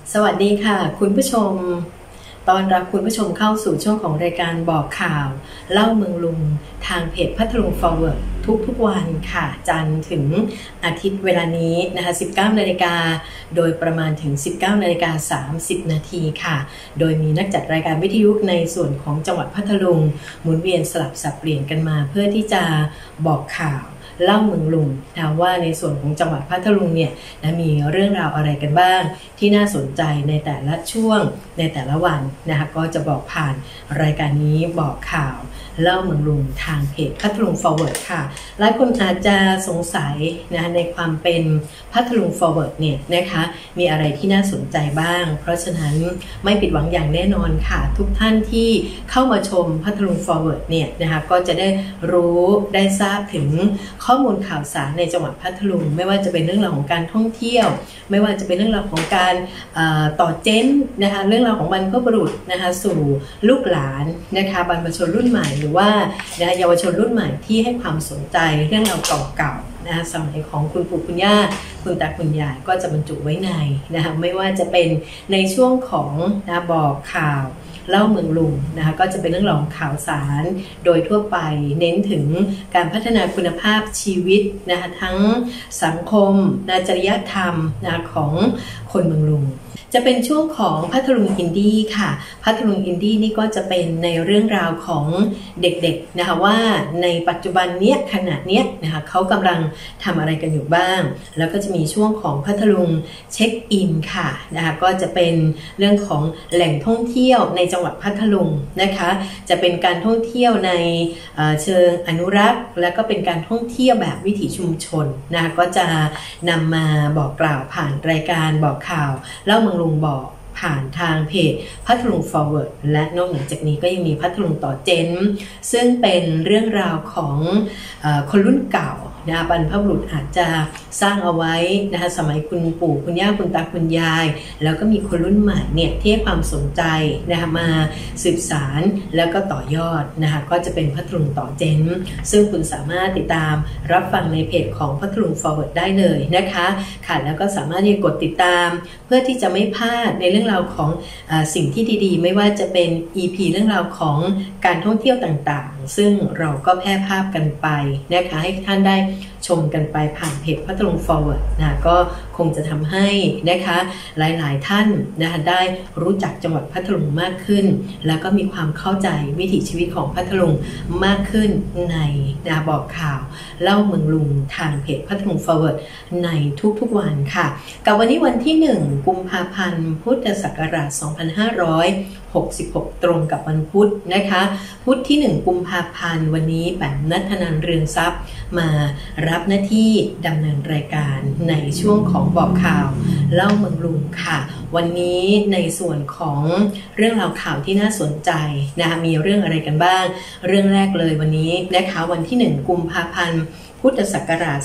สวัสดีค่ะคุณผู้ชมต้อนรับคุณผู้ชมเข้าสู่ช่วงของรายการบอกข่าวเล่าเมืองลุงทางเพจพัทลุง Forward ทุกวันค่ะจันทร์ถึงอาทิตย์เวลานี้นะคะ 19 นาฬิกาโดยประมาณถึง 19 นาฬิกา 30 นาทีค่ะโดยมีนักจัดรายการวิทยุในส่วนของจังหวัดพัทลุงหมุนเวียนสลับสับเปลี่ยนกันมาเพื่อที่จะบอกข่าวเล่าเมืองลุงนะว่าในส่วนของจังหวัดพัทลุงเนี่ยนะมีเรื่องราวอะไรกันบ้างที่น่าสนใจในแต่ละช่วงในแต่ละวันนะคะก็จะบอกผ่านรายการนี้บอกข่าวเล่าเมืองลุงทางเพจพัทลุง Forward ค่ะหลายคนอาจจะสงสัยนะในความเป็นพัทลุง Forward เนี่ยนะคะมีอะไรที่น่าสนใจบ้างเพราะฉะนั้นไม่ผิดหวังอย่างแน่นอนค่ะทุกท่านที่เข้ามาชมพัทลุง Forward เนี่ยนะคะก็จะได้รู้ได้ทราบถึงข้อมูลข่าวสารในจังหวัดพัทลุงไม่ว่าจะเป็นเรื่องราวของการท่องเที่ยวไม่ว่าจะเป็นเรื่องราวของการต่อเจนนะคะเรื่องราวของบรรพบุรุษนะคะสู่ลูกหลานนะคะบรรพชนรุ่นใหม่หรือว่าเยาวชนรุ่นใหม่ที่ให้ความสนใจเรื่องราวเก่าๆนะคะสมัยของคุณปู่คุณย่าคุณตาคุณยายก็จะบรรจุไว้ในนะคะไม่ว่าจะเป็นในช่วงของบอกข่าวเล่าเมืองลุงนะคะก็จะเป็นเรื่องราวของข่าวสารโดยทั่วไปเน้นถึงการพัฒนาคุณภาพชีวิตนะคะทั้งสังคมจริยธรรมนะของคนเมืองลุงจะเป็นช่วงของพัทลุงอินดี้ค่ะพัทลุงอินดี้นี่ก็จะเป็นในเรื่องราวของเด็กๆนะคะว่าในปัจจุบันเนี้ยขณะเนี้ยนะคะเขากำลังทำอะไรกันอยู่บ้างแล้วก็จะมีช่วงของพัทลุงเช็คอินค่ะนะคะก็จะเป็นเรื่องของแหล่งท่องเที่ยวในจังหวัดพัทลุงนะคะจะเป็นการท่องเที่ยวในเชิงอนุรักษ์และก็เป็นการท่องเที่ยวแบบวิถีชุมชนนะคะก็จะนำมาบอกกล่าวผ่านรายการบอกข่าวเล่าเมืองลุงบอกผ่านทางเพจพัทลุง Forward และนอกเหนือจากนี้ก็ยังมีพัทลุงต่อเจนซึ่งเป็นเรื่องราวของคนรุ่นเก่านะบรรพบุรุษอาจจะสร้างเอาไว้นะคะสมัยคุณปู่คุณย่าคุณตาคุณยายแล้วก็มีคนรุ่นใหม่เนี่ยที่ให้ความสนใจนะคะมาสืบสารแล้วก็ต่อยอดนะคะก็จะเป็นพัทลุงต่อเจนซึ่งคุณสามารถติดตามรับฟังในเพจของพัทลุง Forward ได้เลยนะคะค่ะแล้วก็สามารถที่จะกดติดตามเพื่อที่จะไม่พลาดในเรื่องราวของสิ่งที่ดีๆไม่ว่าจะเป็น EP เรื่องราวของการท่องเที่ยวต่างๆซึ่งเราก็แพร่ภาพกันไปนะคะให้ท่านได้ชมกันไปผ่านเพจพัทลุง Forward นะก็คงจะทำให้นะคะหลายๆท่านนะคะได้รู้จักจังหวัดพัทลุงมากขึ้นแล้วก็มีความเข้าใจวิถีชีวิตของพัทลุงมากขึ้นในบอกข่าวเล่าเมืองลุงทางเพจพัทลุง Forward ในทุกๆวันค่ะกับวันนี้วันที่1กุมภาพันธ์พุทธศักราช2566ตรงกับวันพุธนะคะพุธที่1กุมภาพันธ์วันนี้แปมณัฐนันท์เรืองทรัพย์มารับหน้าที่ดำเนินรายการในช่วงของบอกข่าวเล่าเมืองลุงค่ะวันนี้ในส่วนของเรื่องราวข่าวที่น่าสนใจนะคะมีเรื่องอะไรกันบ้างเรื่องแรกเลยวันนี้นะคะวันที่1กุมภาพันธ์พุทธศักราช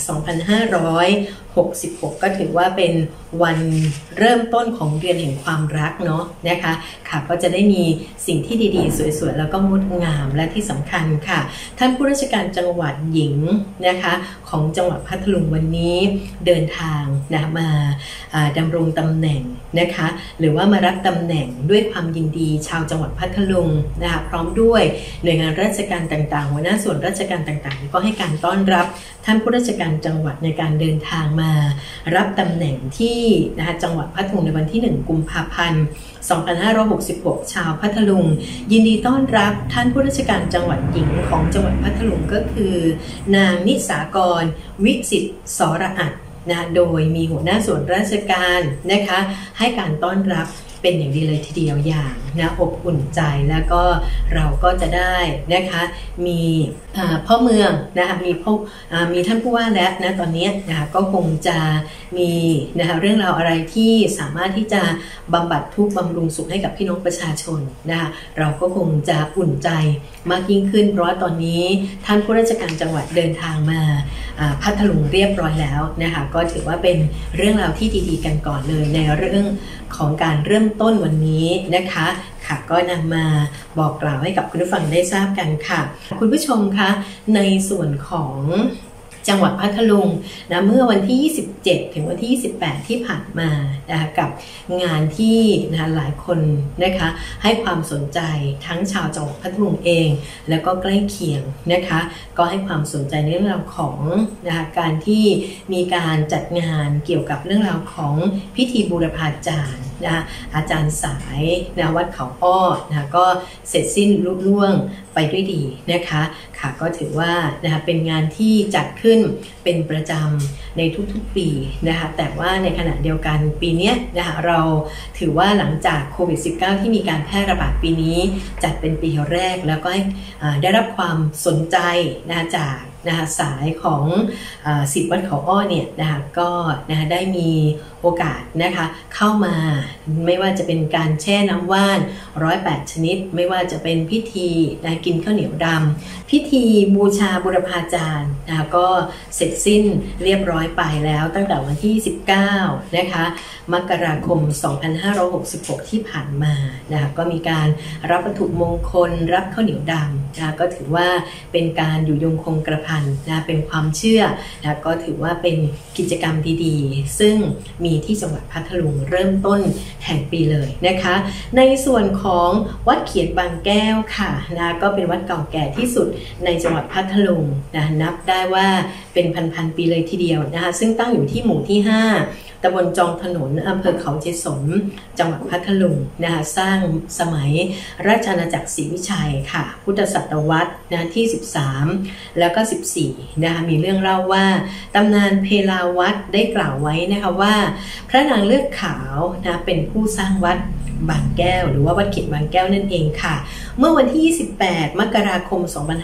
2566ก็ถือว่าเป็นวันเริ่มต้นของเดือนแห่งความรักเนาะนะคะค่ะก็จะได้มีสิ่งที่ดีๆสวยๆแล้วก็งดงามและที่สำคัญค่ะท่านผู้ราชการจังหวัดหญิงนะคะของจังหวัดพัทลุงวันนี้เดินทางนะมาดำรงตำแหน่งนะคะหรือว่ามารับตำแหน่งด้วยความยินดีชาวจังหวัดพัทลุงนะคะพร้อมด้วยหน่วยงานราชการต่างๆหัวหน้าส่วนราชการต่างๆก็ให้การต้อนรับท่านผู้ราชการจังหวัดในการเดินทางมารับตำแหน่งที่นะคะจังหวัดพัทลุงในวันที่1กุมภาพันธ์2566ชาวพัทลุงยินดีต้อนรับท่านผู้ราชการจังหวัดหญิงของจังหวัดพัทลุงก็คือนางนิสากรวิสิทธิ์สรอัตน์นะโดยมีหัวหน้าส่วนราชการนะคะให้การต้อนรับเป็นอย่างดีเลยทีเดียวอย่างนะอบอุ่นใจแล้วก็เราก็จะได้นะคะมีพ่อเมืองนะคะมีท่านผู้ว่าและนะตอนนี้นะคะก็คงจะมีนะคะเรื่องราวอะไรที่สามารถที่จะบำบัดทุกข์บำรุงสุขให้กับพี่น้องประชาชนนะคะเราก็คงจะอุ่นใจมากยิ่งขึ้นเพราะว่าตอนนี้ท่านผู้ราชการจังหวัดเดินทางมาพัทลุงเรียบร้อยแล้วนะคะก็ถือว่าเป็นเรื่องราวที่ดีๆกันก่อนเลยในเรื่องของการเริ่มต้นวันนี้นะคะค่ะก็นำมาบอกกล่าวให้กับคุณผู้ฟังได้ทราบกันค่ะคุณผู้ชมคะในส่วนของจังหวัดพัทลุงนะเมื่อวันที่ 27 ถึงวันที่ 28 ที่ผ่านมานะคะกับงานที่นะหลายคนนะคะให้ความสนใจทั้งชาวจังหวัดพัทลุงเองแล้วก็ใกล้เคียงนะคะก็ให้ความสนใจในเรื่องราวของนะคะการที่มีการจัดงานเกี่ยวกับเรื่องราวของพิธีบูรพาจารย์นะคะอาจารย์สายนะวัดเขาอ้อนะก็เสร็จสิ้นลุล่วงไปด้วยดีนะคะค่ะก็ถือว่านะคะเป็นงานที่จัดขึ้นเป็นประจำในทุกๆปีนะคะแต่ว่าในขณะเดียวกันปีนี้นะคะเราถือว่าหลังจากโควิด -19 ที่มีการแพร่ระบาดปีนี้จัดเป็นปีแรกแล้วก็ได้รับความสนใจนะจากนะคะสายของศิษย์วัดเขาอ้อเนี่ยนะคะก็นะคะได้มีโอกาสนะคะเข้ามาไม่ว่าจะเป็นการแช่น้ำว่าน108 ชนิดไม่ว่าจะเป็นพิธีนะกินข้าวเหนียวดำพิธีบูชาบุรพาจารย์นะคะก็เสร็จสิ้นเรียบร้อยไปแล้วตั้งแต่วันที่ 19 นะคะมกราคม 2566 ที่ผ่านมานะคะก็มีการรับวัตถุมงคลรับข้าวเหนียวดำนะคะก็ถือว่าเป็นการอยู่ยงคงกระพันนะเป็นความเชื่อนะก็ถือว่าเป็นกิจกรรมดีๆซึ่งมีที่จังหวัดพัทลุงเริ่มต้นแห่งปีเลยนะคะในส่วนของวัดเขียนบางแก้วค่ะนะก็เป็นวัดเก่าแก่ที่สุดในจังหวัดพัทลุงนะนับได้ว่าเป็นพันๆปีเลยทีเดียวนะคะซึ่งตั้งอยู่ที่หมู่ที่ 5ตำบลจองถนนอำเภอเขาเจสมจังหวัดพัทลุงนะคะสร้างสมัยราชอาณาจักรศรีวิชัยค่ะพุทธศตวรรษนะที่ 13 แล้วก็ 14 นะคะมีเรื่องเล่าว่าตำนานเพลาวัดได้กล่าวไว้นะคะว่าพระนางเลือดขาวนะเป็นผู้สร้างวัดบางแก้วหรือว่าวัดเขียนบางแก้วนั่นเองค่ะเมื่อวันที่ 28 มกราคม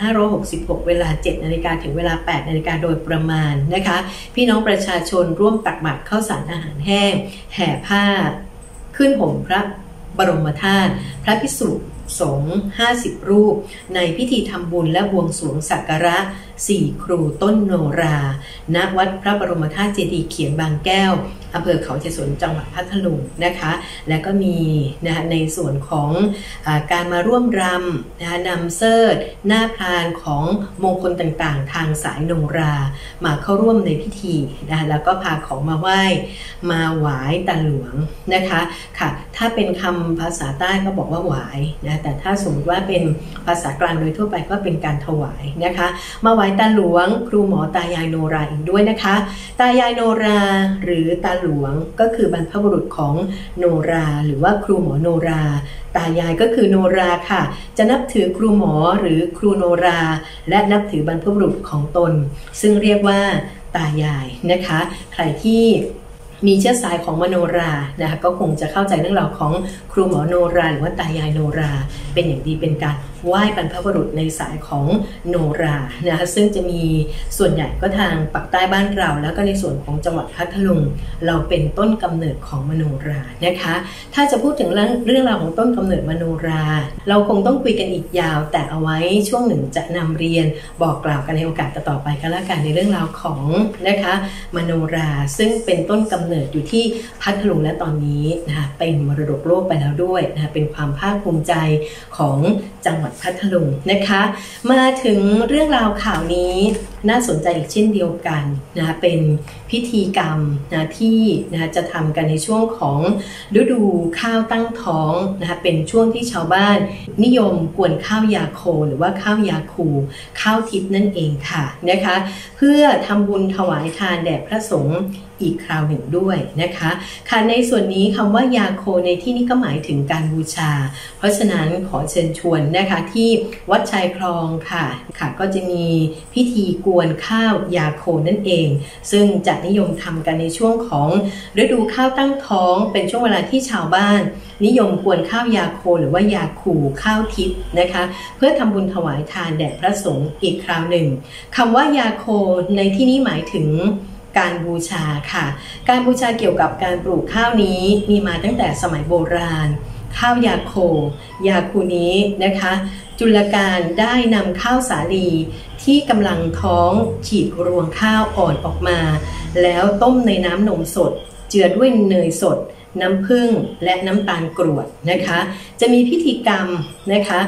2566 เวลา 7 นาฬิกาถึงเวลา 8 นาฬิกาโดยประมาณนะคะพี่น้องประชาชนร่วมตักบาตรข้าวสารอาหารแห้งแห่ผ้าขึ้นห่มพระบรมธาตุพระภิกษุสงฆ์50 รูปในพิธีทำบุญและบวงสรวงสักการะ4 ครูต้นโนราณวัดพระบรมธาตุเจดีย์เขียนบางแก้วอำเภอเขาเจสนจังหวัดพัทลุงนะคะและก็มีนะคะในส่วนของการมาร่วมรำนะคะนำเสิร์ธหน้าพรานของมงคลต่างๆทางสายโนรามาเข้าร่วมในพิธีนะคะแล้วก็พาของมาไหว้มาหวายตาหลวงนะคะค่ะถ้าเป็นคำภาษาใต้ก็บอกว่าหวายนะแต่ถ้าสมมติว่าเป็นภาษากลางโดยทั่วไปก็เป็นการถวายนะคะมาไหว้ตาหลวงครูหมอตายายโนราอีกด้วยนะคะตายายโนราหรือตาหลวงก็คือบรรพบุรุษของโนราหรือว่าครูหมอโนราตายายก็คือโนราค่ะจะนับถือครูหมอหรือครูโนราและนับถือบรรพบุรุษของตนซึ่งเรียกว่าตายายนะคะใครที่มีเชื้อสายของมโนรานะคะก็คงจะเข้าใจเรื่องราวของครูหมอโนราหรือว่าตายายโนราเป็นอย่างดีเป็นการไหว้บรรพบุรุษในสายของโนรานะคะซึ่งจะมีส่วนใหญ่ก็ทางปากใต้บ้านเราแล้วก็ในส่วนของจังหวัดพัทลุงเราเป็นต้นกำเนิดของมโนรานะคะถ้าจะพูดถึงเรื่องราวของต้นกำเนิดมโนราเราคงต้องคุยกันอีกยาวแต่เอาไว้ช่วงหนึ่งจะนำเรียนบอกกล่าวกันในโอกาสต่อไปกันละกันในเรื่องราวของนะคะมโนราซึ่งเป็นต้นกำเนิดอยู่ที่พัทลุงและตอนนี้นะคะเป็นมรดกโลกไปแล้วด้วยนะคะเป็นความภาคภูมิใจของจังหวัดพัทลุงนะคะมาถึงเรื่องราวข่าวนี้น่าสนใจอีกเช่นเดียวกันนะคะเป็นพิธีกรรมนะที่นะจะทำกันในช่วงของฤดูข้าวตั้งท้องนะคะเป็นช่วงที่ชาวบ้านนิยมกวนข้าวยาโคหรือว่าข้าวยาคูข้าวทิพย์นั่นเองค่ะนะคะเพื่อทำบุญถวายทานแด่พระสงฆ์อีกคราวหนึ่งด้วยนะคะค่ะในส่วนนี้คำว่ายาโคในที่นี้ก็หมายถึงการบูชาเพราะฉะนั้นขอเชิญชวนนะคะที่วัดชายคลองค่ะก็จะมีพิธีกวนข้าวยาโคนั่นเองซึ่งจะนิยมทำกันในช่วงของฤดูข้าวตั้งท้องเป็นช่วงเวลาที่ชาวบ้านนิยมกวนข้าวยาโคหรือว่ายาคูข้าวทิพย์นะคะเพื่อทำบุญถวายทานแด่พระสงฆ์อีกคราวหนึ่งคำว่ายาโคในที่นี้หมายถึงการบูชาค่ะการบูชาเกี่ยวกับการปลูกข้าวนี้มีมาตั้งแต่สมัยโบราณข้าวยาโคยาคูนี้นะคะจุลการได้นำข้าวสาลีที่กำลังท้องฉีกรวงข้าวอ่อนออกมาแล้วต้มในน้ำนมสดเจือด้วยเนยสดน้ำผึ้งและน้ำตาลกรวดนะคะจะมีพิธีกรรมนะคะ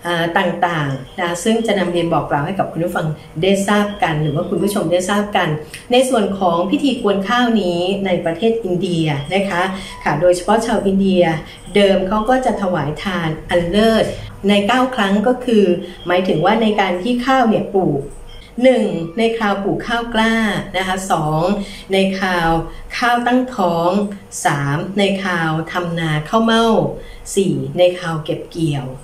ต่างๆนะซึ่งจะนำเรียนบอกกล่าวให้กับคุณผู้ฟังได้ทราบกันหรือว่าคุณผู้ชมได้ทราบกันในส่วนของพิธีกวนข้าวนี้ในประเทศอินเดียนะคะค่ะโดยเฉพาะชาวอินเดียเดิมเขาก็จะถวายทานอันเลิศใน9ครั้งก็คือหมายถึงว่าในการที่ข้าวเนี่ยปลูก1ในคราวปลูกข้าวกล้านะคะ2ในคราวข้าวตั้งท้อง3ในคราวทำนาข้าวเม่า4ในคราวเก็บเกี่ยว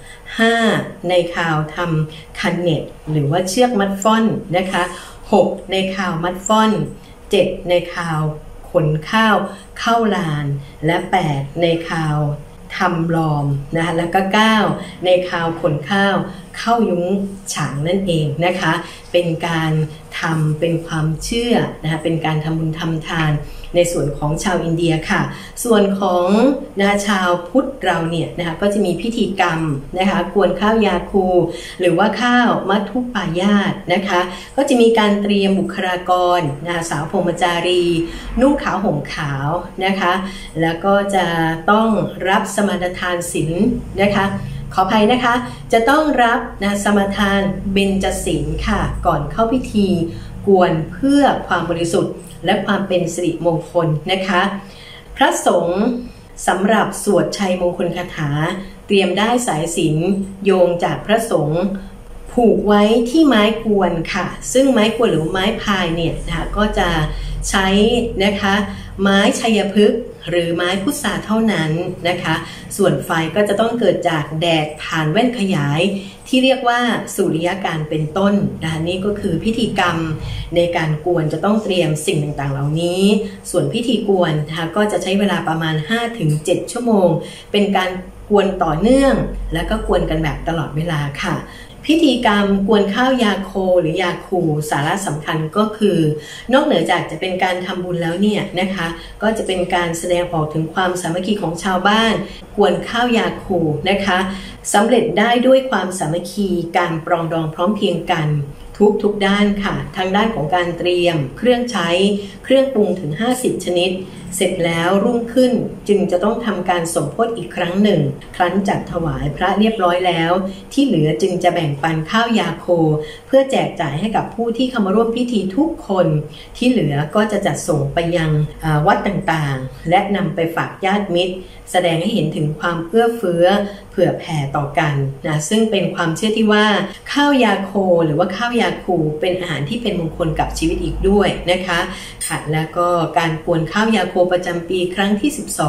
5ในคราวทำคันเน็ตหรือว่าเชือกมัดฟ่อนนะคะ6ในคราวมัดฟ่อน7ในคราวขนข้าวเข้าลานและ8ในคราวทำลอมนะคะแล้วก็9ในคราวขนข้าวเข้ายุ้งฉางนั่นเองนะคะเป็นการทำเป็นความเชื่อนะคะเป็นการทำบุญทำทานในส่วนของชาวอินเดียค่ะส่วนของนะคะชาวพุทธเราเนี่ยนะคะก็จะมีพิธีกรรมนะคะกวนข้าวยาคูหรือว่าข้าวมัทุปายาตนะคะก็จะมีการเตรียมบุคลากรนะคะสาวพรหมจารีนุ่งขาวห่มขาวนะคะแล้วก็จะต้องรับสมาทานศีลนะคะขออภัยนะคะจะต้องรับนะสมาทานเบญจศีลค่ะก่อนเข้าพิธีกวนเพื่อความบริสุทธิ์และความเป็นสิริมงคลนะคะพระสงฆ์สำหรับสวดชัยมงคลคาถาเตรียมได้สายสิญจน์โยงจากพระสงฆ์ผูกไว้ที่ไม้กวนค่ะซึ่งไม้กวนหรือไม้พายเนี่ยนะคะก็จะใช้นะคะไม้ชัยพฤกษ์หรือไม้พุทราเท่านั้นนะคะส่วนไฟก็จะต้องเกิดจากแดดผ่านแว่นขยายที่เรียกว่าสุริยการเป็นต้นนะคะนี่ก็คือพิธีกรรมในการกวนจะต้องเตรียมสิ่งต่างๆเหล่านี้ส่วนพิธีกวนนะคะก็จะใช้เวลาประมาณ 5-7 ชั่วโมงเป็นการกวนต่อเนื่องแล้วก็กวนกันแบบตลอดเวลาค่ะพิธีกรรมกวนข้าวยาโคหรือยาคูสาระสำคัญก็คือนอกเหนือจากจะเป็นการทำบุญแล้วเนี่ยนะคะก็จะเป็นการแสดงออกถึงความสามัคคีของชาวบ้านกวนข้าวยาคูนะคะสำเร็จได้ด้วยความสามัคคีการปรองดองพร้อมเพรียงกันทุกด้านค่ะทั้งด้านของการเตรียมเครื่องใช้เครื่องปรุงถึง50ชนิดเสร็จแล้วรุ่งขึ้นจึงจะต้องทำการสมโภชอีกครั้งหนึ่งครั้นจัดถวายพระเรียบร้อยแล้วที่เหลือจึงจะแบ่งปันข้าวยาโคเพื่อแจกจ่ายให้กับผู้ที่เข้ามาร่วมพิธีทุกคนที่เหลือก็จะจัดส่งไปยังวัดต่างๆและนำไปฝากญาติมิตรแสดงให้เห็นถึงความเอื้อเฟื้อเผื่อแผ่ต่อกันนะซึ่งเป็นความเชื่อที่ว่าข้าวยาโคหรือว่าข้าวยาคูเป็นอาหารที่เป็นมงคลกับชีวิตอีกด้วยนะคะค่ะแล้วก็การกวนข้าวยาโคประจำปีครั้งที่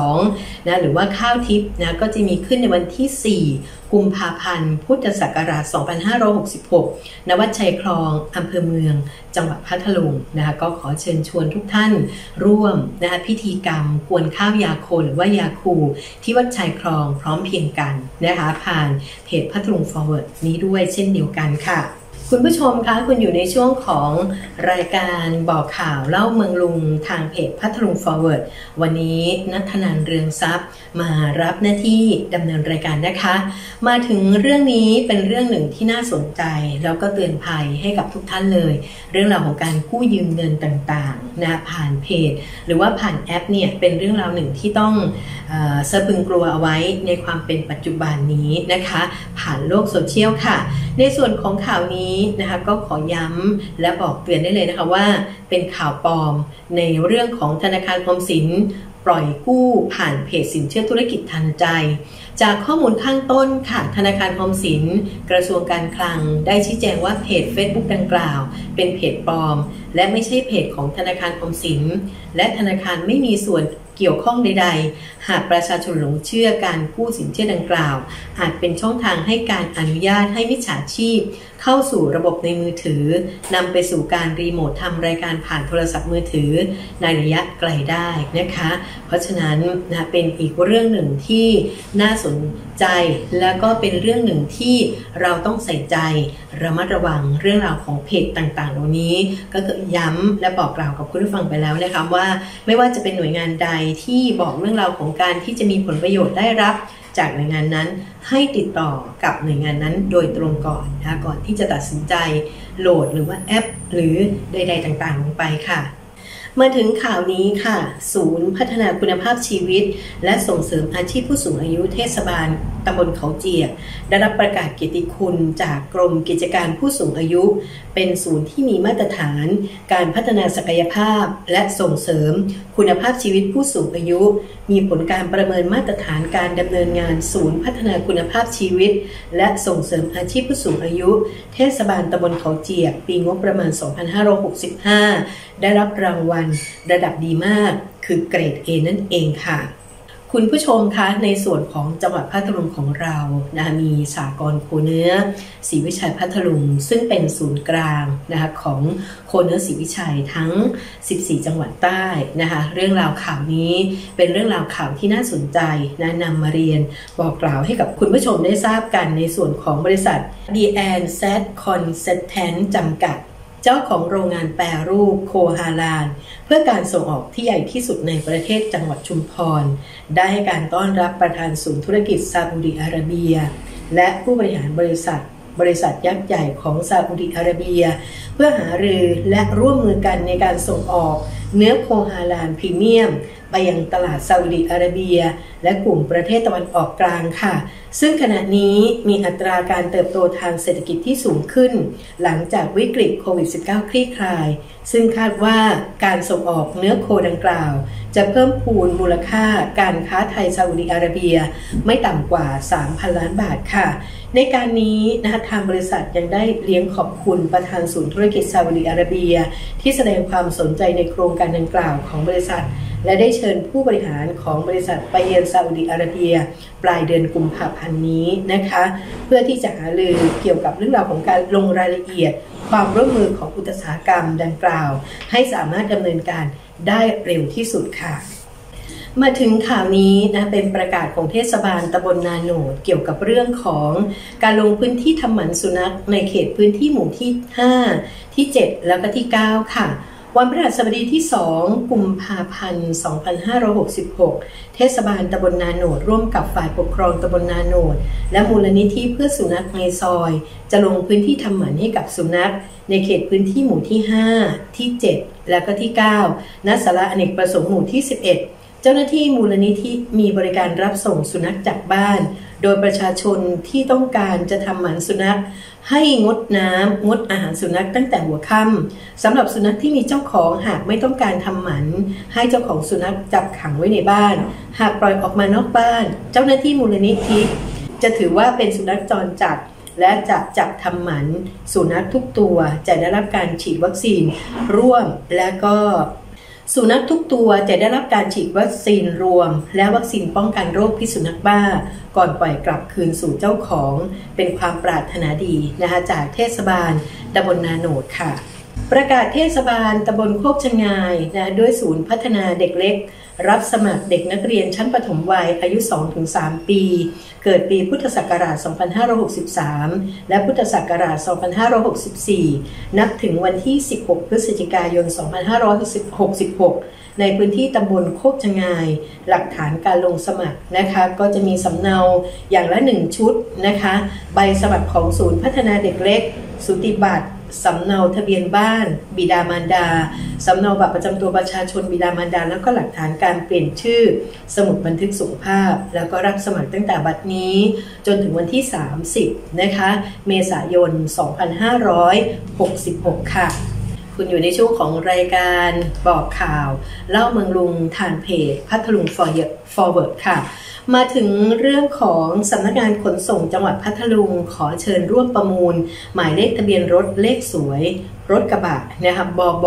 12นะหรือว่าข้าวทิพย์นะก็จะมีขึ้นในวันที่4กุมภาพันธ์พุทธศักราช2566ณวัดชัยคลองอำเภอเมืองจังหวัดพัทลุงนะคะก็ขอเชิญชวนทุกท่านร่วมนะคะพิธีกรรมกวนข้าวยาโคหรือว่ายาคูที่วัดชัยคลองพร้อมเพรียงกันนะคะผ่านเพจพัทลุง Forward นี้ด้วยเช่นเดียวกันค่ะคุณผู้ชมคะคุณอยู่ในช่วงของรายการบอกข่าวเล่าเมืองลุงทางเพจพัทลุง Forward วันนี้ณัฐนันท์เรืองทรัพย์มารับหน้าที่ดำเนินรายการนะคะมาถึงเรื่องนี้เป็นเรื่องหนึ่งที่น่าสนใจแล้วก็เตือนภัยให้กับทุกท่านเลยเรื่องราวของการกู้ยืมเงินต่างๆนะผ่านเพจหรือว่าผ่านแอปเนี่ยเป็นเรื่องราวหนึ่งที่ต้องสะพึงกลัวเอาไว้ในความเป็นปัจจุบันนี้นะคะผ่านโลกโซเชียลค่ะในส่วนของข่าวนี้นะคะก็ขอย้ำและบอกเตือนได้เลยนะคะว่าเป็นข่าวปลอมในเรื่องของธนาคารออมสินปล่อยกู้ผ่านเพจสินเชื่อธุรกิจทันใจจากข้อมูลข้างต้นค่ะธนาคารออมสินกระทรวงการคลังได้ชี้แจงว่าเพจ Facebook ดังกล่าวเป็นเพจปลอมและไม่ใช่เพจของธนาคารออมสินและธนาคารไม่มีส่วนเกี่ยวข้องใดๆหากประชาชนหลงเชื่อการกู้สินเชื่อดังกล่าวอาจเป็นช่องทางให้การอนุญาตให้มิจฉาชีพเข้าสู่ระบบในมือถือนำไปสู่การรีโมททำรายการผ่านโทรศัพท์มือถือในระยะไกลได้นะคะเพราะฉะนั้นนะเป็นอีกเรื่องหนึ่งที่น่าสนใจแล้วก็เป็นเรื่องหนึ่งที่เราต้องใส่ใจระมัดระวังเรื่องราวของเพจต่างๆเหล่านี้ก็คือย้ำและบอกกล่าวกับคุณผู้ฟังไปแล้วนะคะว่าไม่ว่าจะเป็นหน่วยงานใดที่บอกเรื่องราวของการที่จะมีผลประโยชน์ได้รับจากหน่วยงานนั้นให้ติดต่อกับหน่วยงานนั้นโดยตรงก่อนนะคะก่อนที่จะตัดสินใจโหลดหรือว่าแอปหรือใดๆต่างๆลงไปค่ะมาถึงข่าวนี้ค่ะศูนย์พัฒนาคุณภาพชีวิตและส่งเสริมอาชีพผู้สูงอายุเทศบาลตำบลเขาเจียกได้รับประกาศเกียรติคุณจากกรมกิจการผู้สูงอายุเป็นศูนย์ที่มีมาตรฐานการพัฒนาศักยภาพและส่งเสริมคุณภาพชีวิตผู้สูงอายุมีผลการประเมินมาตรฐานการดำเนินงานศูนย์พัฒนาคุณภาพชีวิตและส่งเสริมอาชีพผู้สูงอายุเทศบาลตำบลเขาเจียกปีงบประมาณ 2565 ได้รับรางวัลระดับดีมากคือเกรด A นั่นเองค่ะคุณผู้ชมคะในส่วนของจังหวัดพัทลุงของเรามีสหกรณ์โคเนื้อศรีวิชัยพัทลุงซึ่งเป็นศูนย์กลางของโคเนื้อศรีวิชัยทั้ง14จังหวัดใต้เรื่องราวข่าวนี้เป็นเรื่องราวข่าวที่น่าสนใจนำมาเรียนบอกกล่าวให้กับคุณผู้ชมได้ทราบกันในส่วนของบริษัท D&Z Consistent จำกัดเจ้าของโรงงานแปรรูปโคฮาลาลเพื่อการส่งออกที่ใหญ่ที่สุดในประเทศจังหวัดชุมพรได้ให้การต้อนรับประธานศูนย์ธุรกิจซาอุดิอาระเบียและผู้บริหารบริษัทยักษ์ใหญ่ของซาอุดิอาระเบียเพื่อหารือและร่วมมือกันในการส่งออกเนื้อโคฮาลาลพรีเมียมไปยังตลาดซาอุดิอาระเบียและกลุ่มประเทศตะวันออกกลางค่ะซึ่งขณะนี้มีอัตราการเติบโตทางเศรษฐกิจที่สูงขึ้นหลังจากวิกฤตโควิด -19 คลี่คลายซึ่งคาดว่าการส่งออกเนื้อโคดังกล่าวจะเพิ่มพูนมูลค่าการค้าไทยซาอุดิอาระเบียไม่ต่ำกว่า 3,000 ล้านบาทค่ะในการนี้ทางบริษัทยังได้เลี้ยงขอบคุณประธานศูนย์ธุรกิจซาอุดิอาระเบียที่แสดงความสนใจในโครงการดังกล่าวของบริษัทและได้เชิญผู้บริหารของบริษัทไปเยือนซาอุดิอาระเบียปลายเดือนกุมภาพันธ์นี้นะคะเพื่อที่จะหารือเกี่ยวกับเรื่องราวของการลงรายละเอียดความร่วมมือของอุตสาหกรรมดังกล่าวให้สามารถดำเนินการได้เร็วที่สุดค่ะมาถึงข่าวนี้เป็นประกาศของเทศบาลตำบลนาโหนดเกี่ยวกับเรื่องของการลงพื้นที่ทำหมันสุนัขในเขตพื้นที่หมู่ที่5ที่7แล้วก็ที่9ค่ะวันพฤหัสบดีที่2กุมภาพันธ์2566เทศบาลตำบลนาโหนดร่วมกับฝ่ายปกครองตำบลนาโหนดและมูลนิธิเพื่อสุนัขในซอยจะลงพื้นที่ทำหมันให้กับสุนัขในเขตพื้นที่หมู่ที่5ที่7และก็ที่9ณศาลาอเนกประสงค์หมู่ที่11เจ้าหน้าที่มูลนิธิมีบริการรับส่งสุนัขจากบ้านโดยประชาชนที่ต้องการจะทำหมันสุนัขให้งดน้ำงดอาหารสุนัขตั้งแต่หัวค่ำสำหรับสุนัขที่มีเจ้าของหากไม่ต้องการทำหมันให้เจ้าของสุนัขจับขังไว้ในบ้านหากปล่อยออกมานอกบ้านเจ้าหน้าที่มูลนิธิจะถือว่าเป็นสุนัขจรจัดและจะจับทำหมันสุนัขทุกตัวจะได้รับการฉีดวัคซีนร่วมและก็สุนัขทุกตัวจะได้รับการฉีดวัคซีนรวมและวัคซีนป้องกันโรคพิษสุนัขบ้าก่อนปล่อยกลับคืนสู่เจ้าของเป็นความปรารถนาดีจากเทศบาลตำบลนาโหนดค่ะประกาศเทศบาลตำบลโคกชะงายด้วยศูนย์พัฒนาเด็กเล็กรับสมัครเด็กนักเรียนชั้นประถมวัยอายุ 2-3 ปีเกิดปีพุทธศักราช 2563 และพุทธศักราช 2564 นับถึงวันที่ 16 พฤศจิกายน 2566 ในพื้นที่ตำบลโคกชะงายหลักฐานการลงสมัครนะคะก็จะมีสำเนาอย่างละ1ชุดนะคะใบสมัครของศูนย์พัฒนาเด็กเล็กสูติบัตรสำเนาทะเบียนบ้านบิดามารดาสำเนาบัตรประจำตัวประชาชนบิดามารดาแล้วก็หลักฐานการเปลี่ยนชื่อสมุดบันทึกสุขภาพแล้วก็รับสมัครตั้งแต่บัดนี้จนถึงวันที่30นะคะเมษายน 2566 ค่ะคุณอยู่ในช่วงของรายการบอกข่าวเล่าเมืองลุงทางเพจพัทลุง Forward ค่ะมาถึงเรื่องของสำนักงานขนส่งจังหวัดพัทลุงขอเชิญร่วมประมูลหมายเลขทะเบียนรถเลขสวยรถกระบะนะครับบอบ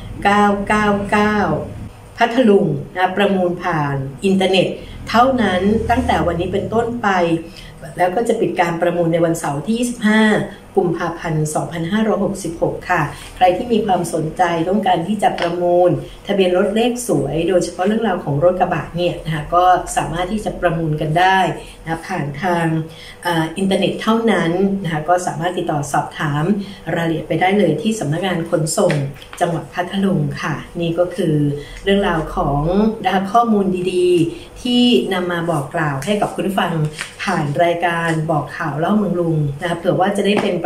999พัทลุงประมูลผ่านอินเทอร์เน็ตเท่านั้นตั้งแต่วันนี้เป็นต้นไปแล้วก็จะปิดการประมูลในวันเสาร์ที่25 กุมภาพันธ์ 2566 ค่ะใครที่มีความสนใจต้องการที่จะประมูลทะเบียนรถเลขสวยโดยเฉพาะเรื่องราวของรถกระบะเนี่ยนะคะก็สามารถที่จะประมูลกันได้นะผ่านทางอินเทอร์เน็ตเท่านั้นนะคะก็สามารถติดต่อสอบถามรายละเอียดไปได้เลยที่สำนักงานขนส่งจังหวัดพัทลุงค่ะนี่ก็คือเรื่องราวของข้อมูลดีๆที่นำมาบอกกล่าวให้กับคุณผู้ฟังผ่านรายการบอกข่าวเล่าเมืองลุงนะคะเผื่อว่าจะได้เป็นป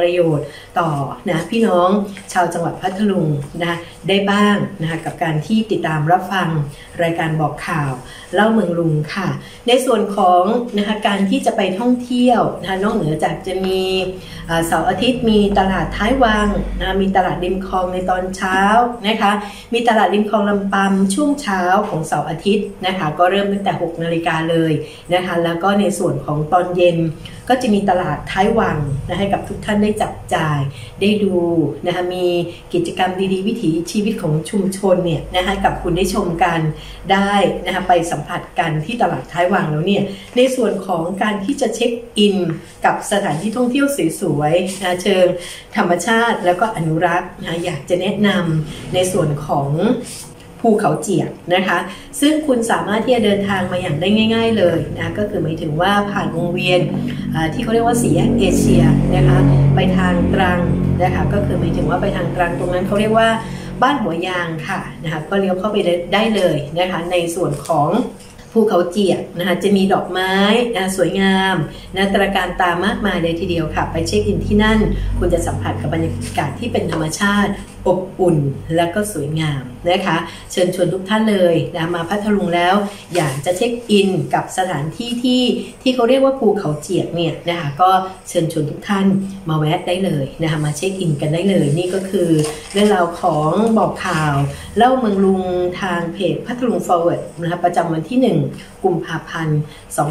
ประโยชน์ต่อนะพี่น้องชาวจังหวัดพัทลุงนะได้บ้างนะคะกับการที่ติดตามรับฟังรายการบอกข่าวเล่าเมืองลุงค่ะในส่วนของนะคะการที่จะไปท่องเที่ยวนะคะนอกเหนือจากจะมีเสาร์อาทิตย์มีตลาดท้ายวังนะมีตลาดริมคลองในตอนเช้านะคะมีตลาดริมคลองลำปำช่วงเช้าของเสาร์อาทิตย์นะคะก็เริ่มตั้งแต่6 นาฬิกาเลยนะคะแล้วก็ในส่วนของตอนเย็นก็จะมีตลาดท้ายวังนะให้กับทุกท่านได้จับจ่ายได้ดูนะคะมีกิจกรรมดีๆวิถีชีวิตของชุมชนเนี่ยนะคะกับคุณได้ชมกันได้นะคะไปสัมผัสกันที่ตลาดท้ายวังแล้วเนี่ยในส่วนของการที่จะเช็คอินกับสถานที่ท่องเที่ยวสวยๆนะเชิงธรรมชาติแล้วก็อนุรักษ์นะอยากจะแนะนำในส่วนของภูเขาเจียกนะคะซึ่งคุณสามารถที่จะเดินทางมาอย่างได้ง่ายๆเลยนะก็คือหมายถึงว่าผ่านวงเวียนที่เขาเรียกว่าสี่แยกเอเชียนะคะไปทางตรังนะคะก็คือหมายถึงว่าไปทางตรังตรงนั้นเขาเรียกว่าบ้านหัวยางค่ะนะคะก็เลี้ยวเข้าไปได้เลยนะคะในส่วนของภูเขาเจียกนะคะจะมีดอกไม้นะสวยงามนะตระการตามากมายเลยทีเดียวค่ะไปเช็คอินที่นั่นคุณจะสัมผัสกับบรรยากาศที่เป็นธรรมชาติอบอุ่นและก็สวยงามนะคะเชิญชวนทุกท่านเลยนะมาพัทลุงแล้วอยากจะเช็คอินกับสถานที่ที่เขาเรียกว่าภูเขาเจียกเนี่ยนะคะก็เชิญชวนทุกท่านมาแวะได้เลยนะคะมาเช็คอินกันได้เลยนี่ก็คือเรื่องราวของบอกข่าวเล่าเมืองลุงทางเพจพัทลุง Forward นะคะประจำวันที่1 กุมภาพันธ์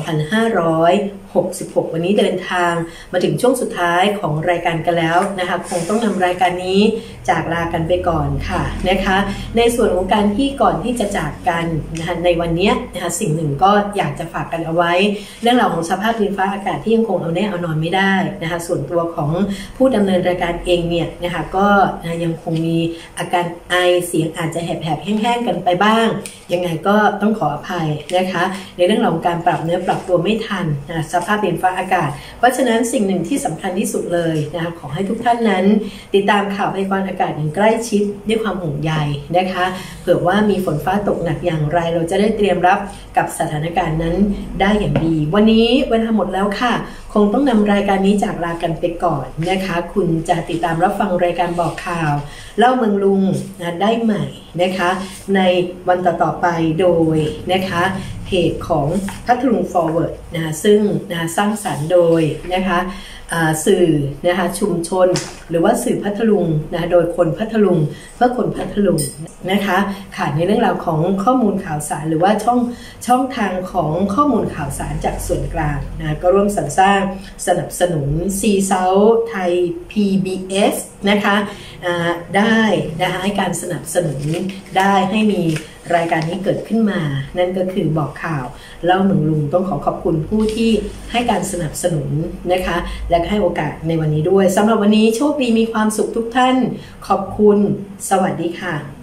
2566 วันนี้เดินทางมาถึงช่วงสุดท้ายของรายการกันแล้วนะคะคงต้องนำรายการนี้จากลากันไปก่อนค่ะนะคะในส่วนของการที่ก่อนที่จะจากกันนะคะในวันนี้นะคะสิ่งหนึ่งก็อยากจะฝากกันเอาไว้เรื่องราวของสภาพดินฟ้าอากาศที่ยังคงเอาแน่เอานอนไม่ได้นะคะส่วนตัวของผู้ดำเนินรายการเองเนี่ยนะคะก็ยังคงมีอาการไอเสียงอาจจะแหบๆแห้งๆกันไปบ้างยังไงก็ต้องขออภัยนะคะในเรื่องของการปรับเนื้อปรับตัวไม่ทันนะสภาพดินฟ้าอากาศเพราะฉะนั้นสิ่งหนึ่งที่สำคัญที่สุดเลยนะคะขอให้ทุกท่านนั้นติดตามข่าวพยากรณ์อากาศอย่างใกล้ชิดด้วยความห่วงใยนะคะเผื่อว่ามีฝนฟ้าตกหนักอย่างไรเราจะได้เตรียมรับกับสถานการณ์นั้นได้อย่างดีวันนี้เวลาหมดแล้วค่ะคงต้องนำรายการนี้จากลากันไปก่อนนะคะคุณจะติดตามรับฟังรายการบอกข่าวเล่าเมืองลุงนะได้ใหม่นะคะในวันต่อๆไปโดยนะคะเพจของพัทลุง Forward นะซึ่งนะสร้างสรรค์โดยนะคะสื่อนะคะชุมชนหรือว่าสื่อพัทลุงนะโดยคนพัทลุงเพื่อคนพัทลุงนะคะค่ะในเรื่องราวของข้อมูลข่าวสารหรือว่าช่องทางของข้อมูลข่าวสารจากส่วนกลางนะก็ร่วมสรรสร้างสนับสนุน ซีเซาไทย PBS นะคะได้นะคะให้การสนับสนุนได้ให้มีรายการนี้เกิดขึ้นมานั่นก็คือบอกข่าวเล่าเมืองลุงต้องขอบคุณผู้ที่ให้การสนับสนุนนะคะและให้โอกาสในวันนี้ด้วยสำหรับวันนี้โชคดีมีความสุขทุกท่านขอบคุณสวัสดีค่ะ